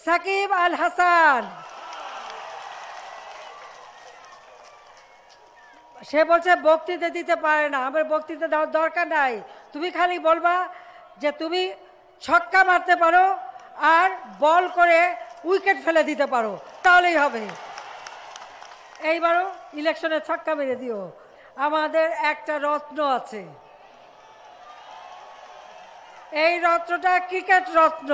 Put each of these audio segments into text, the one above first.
সাকিব আল হাসান। সে বলছে বক্তৃতা দিতে পারে না। আমার বক্তৃতা দেওয়ার দরকার নাই, তুমি খালি বলবা যে তুমি ছক্কা মারতে পারো আর বল করে উইকেট ফেলে দিতে পারো, তাহলেই হবে। এইবারও ইলেকশনে ছক্কা মেরে দিও। আমাদের একটা রত্ন আছে, এই রত্নটা ক্রিকেট রত্ন।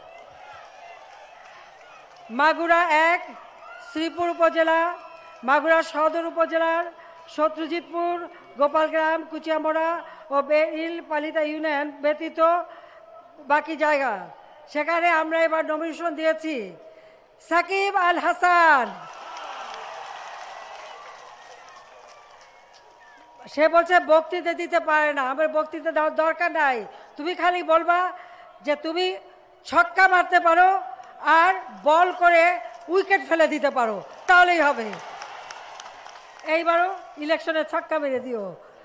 মাগুরা 1, শ্রীপুর উপজেলা, মাগুরা সদর উপজেলার শত্রুজিতপুর, গোপালগ্রাম, কুচিয়ামোড়া ও বেইলপালিতা ইউনিয়ন ব্যতীত বাকি জায়গা, সেখানে আমরা এবার নমিনেশন দিয়েছি সাকিব আল হাসান। সে বলছে বক্তৃতা দিতে পারে না। আমার বক্তৃতা দেওয়ার দরকার নাই, তুমি খালি বলবা যে তুমি ছক্কা মারতে পারো আর বল করে উইকেট ফেলে দিতে পারো, তাহলেই হবে। এইবারও ইলেকশনে ছক্কা মেরে দিও।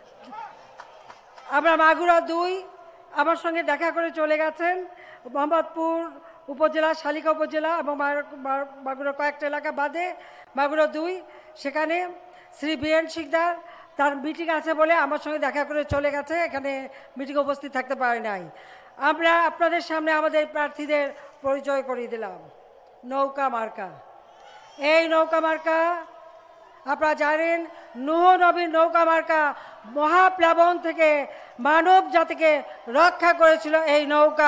আমরা মাগুরা 2, আমার সঙ্গে দেখা করে চলে গেছেন মোহাম্মদপুর উপজেলা, শালিকা উপজেলা এবং মাগুরা কয়েকটা এলাকা বাদে মাগুরা 2, সেখানে শ্রী বিএন শিকদার তার মিটিং আছে বলে আমার সঙ্গে দেখা করে চলে গেছে, এখানে মিটিং উপস্থিত থাকতে পারে নাই। আমরা আপনাদের সামনে আমাদের প্রার্থীদের পরিচয় করিয়ে দিলাম। নৌকা মার্কা, এই নৌকা মার্কা আপনারা জানেন নূহ নবীর নৌকা মার্কা মহাপ্লাবন থেকে মানব জাতিকে রক্ষা করেছিল। এই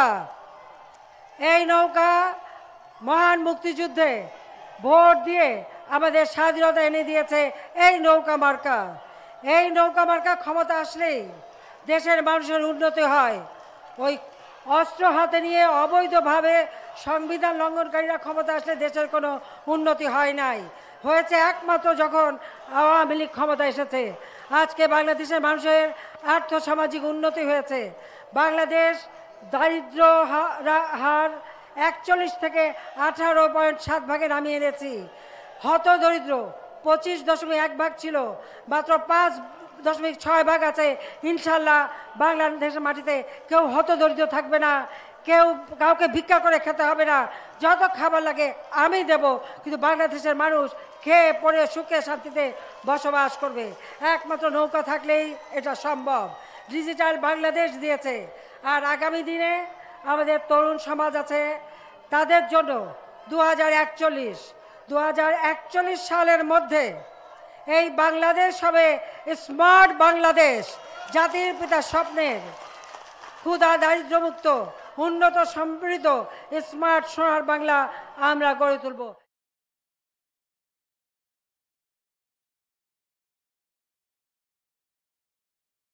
নৌকা মহান মুক্তিযুদ্ধে ভোট দিয়ে আমাদের স্বাধীনতা এনে দিয়েছে এই নৌকা মার্কা। এই নৌকা মার্কা ক্ষমতা আসলেই দেশের মানুষের উন্নতি হয়। ওই অস্ত্র হাতে নিয়ে অবৈধভাবে সংবিধান লঙ্ঘনকারীরা ক্ষমতা আসলে দেশের কোনো উন্নতি হয় নাই, হয়েছে একমাত্র যখন আওয়ামী লীগ ক্ষমতা এসেছে। আজকে বাংলাদেশের মানুষের আর্থসামাজিক উন্নতি হয়েছে। বাংলাদেশ দারিদ্র হার 41 থেকে 18.7 ভাগে নামিয়ে এনেছি। হতদরিদ্র 25.1 ছিল, মাত্র 5.6 ভাগ আছে। ইনশাল্লাহ বাংলাদেশের মাটিতে কেউ হতদরিদ্র থাকবে না, কাউকে ভিক্ষা করে খেতে হবে না। যত খাবার লাগে আমি দেব, কিন্তু বাংলাদেশের মানুষ খেয়ে পরে সুখে শান্তিতে বসবাস করবে। একমাত্র নৌকা থাকলেই এটা সম্ভব। ডিজিটাল বাংলাদেশ দিয়েছে। আর আগামী দিনে আমাদের তরুণ সমাজ আছে, তাদের জন্য 2041 সালের মধ্যে এই বাংলাদেশ হবে স্মার্ট বাংলাদেশ। জাতির পিতা স্বপ্নের ক্ষুধা দারিদ্র্যমুক্ত উন্নত সমৃদ্ধ স্মার্ট সোনার বাংলা আমরা গড়ে তুলব।